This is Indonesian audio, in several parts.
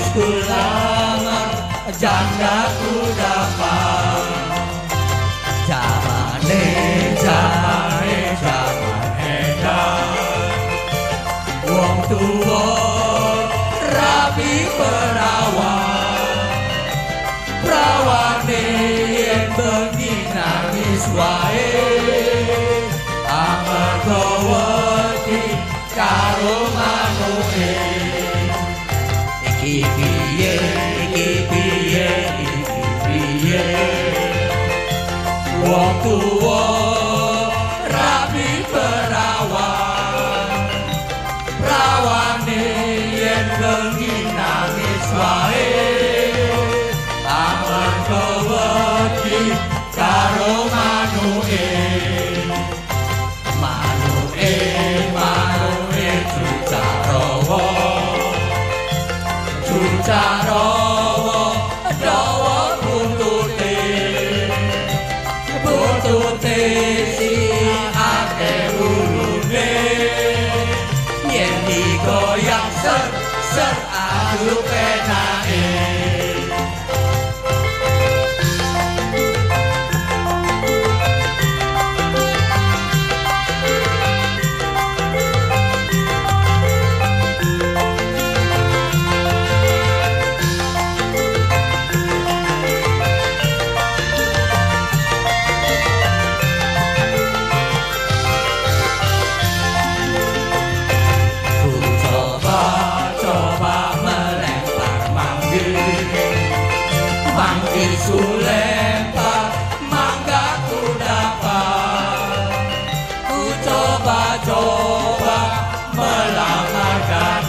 kulamar janda ku dapat. Jamane edan wong tuwa rapi prawane yen bengi nangis wae amarga wedi karo manuke. Iki piye wong tuwa rapi prawane yen bengi nangis wae amarga wedi karo manuke. Manuke Jucarawa dawa buntute si akeh ulune yen digoyang ser aduh penake. Sulempar mangga ku dapat. Ku coba melamar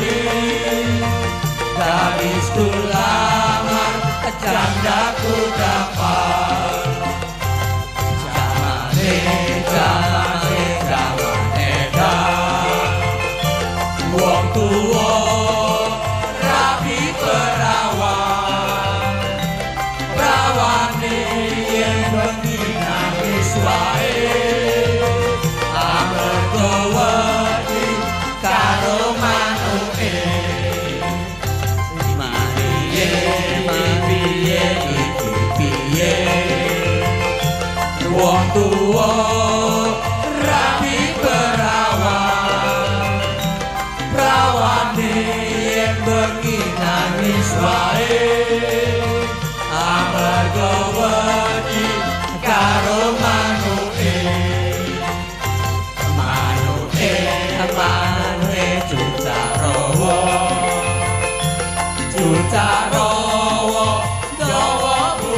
gadis ku lamar janda ku dapat. Jamane edan wong tuwa rapi prawane yen bengi nangis wae amarga wedi karo manuke. Piye wong tuwa rapi prawane yen bengi nangis wae amarga wedi karo manuke. Jucarawa dawa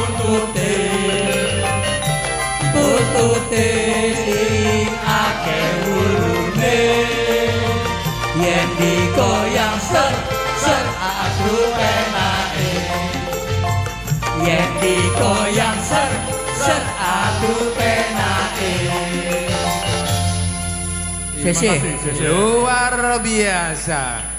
buntute sing akeh ulune yen digoyang ser aduh penake. Yen digoyang ser aduh penake. Luar biasa.